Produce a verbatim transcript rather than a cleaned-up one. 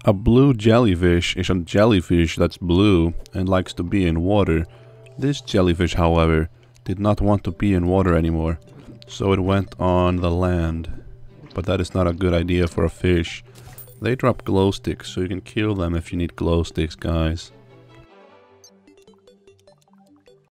A blue jellyfish is a jellyfish that's blue and likes to be in water. This jellyfish, however, did not want to be in water anymore, so it went on the land. But that is not a good idea for a fish. They drop glow sticks, so you can kill them if you need glow sticks, guys.